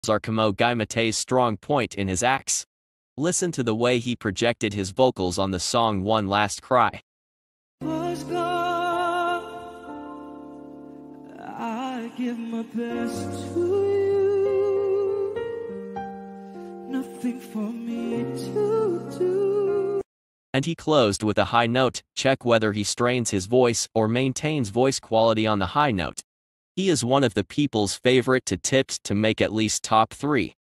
are Kamo Gaimate's strong point in his acts. Listen to the way he projected his vocals on the song One Last Cry. Was gone, I give my best to you. Nothing for me to do. And he closed with a high note. Check whether he strains his voice or maintains voice quality on the high note. He is one of the people's favorite to tips to make at least top 3.